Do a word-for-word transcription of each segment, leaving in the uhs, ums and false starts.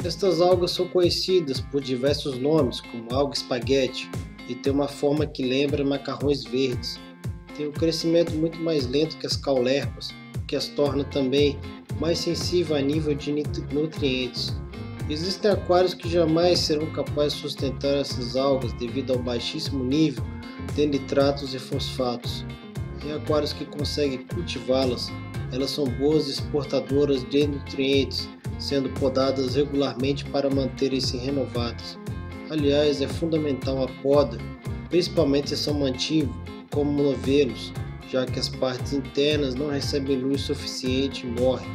Estas algas são conhecidas por diversos nomes, como alga espaguete, e têm uma forma que lembra macarrões verdes. Tem um crescimento muito mais lento que as caulerpas, o que as torna também mais sensíveis a nível de nutrientes. Existem aquários que jamais serão capazes de sustentar essas algas devido ao baixíssimo nível de nitratos e fosfatos. Em aquários que conseguem cultivá-las, elas são boas exportadoras de nutrientes, sendo podadas regularmente para manterem-se renovadas. Aliás, é fundamental a poda, principalmente se são mantidos como novelos, já que as partes internas não recebem luz suficiente e morrem.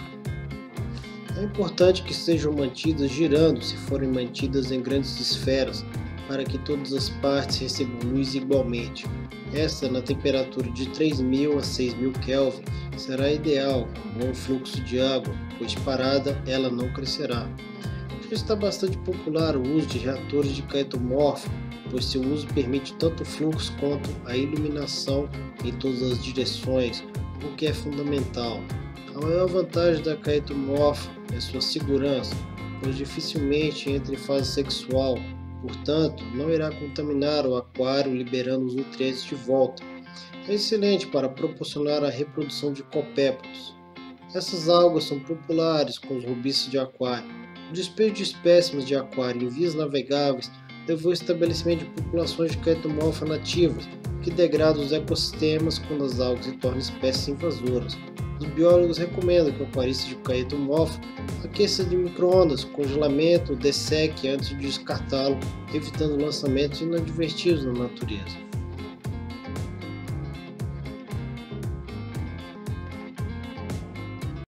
É importante que sejam mantidas girando se forem mantidas em grandes esferas, para que todas as partes recebam luz igualmente. Esta, na temperatura de três mil a seis mil Kelvin, será ideal, com bom fluxo de água, pois parada ela não crescerá. Já está bastante popular o uso de reatores de caetomorfo, pois seu uso permite tanto o fluxo quanto a iluminação em todas as direções, o que é fundamental. A maior vantagem da caetomorfo é sua segurança, pois dificilmente entra em fase sexual, portanto, não irá contaminar o aquário liberando os nutrientes de volta. É excelente para proporcionar a reprodução de copépodos. Essas algas são populares com os robistas de aquário. O despejo de espécimes de aquário em vias navegáveis levou ao estabelecimento de populações de caetomorfa nativas, que degradam os ecossistemas quando as algas se tornam espécies invasoras. Os biólogos recomendam que o aquarista de caetomorfo aqueça de micro-ondas, congelamento, desseque antes de descartá-lo, evitando lançamentos inadvertidos na natureza.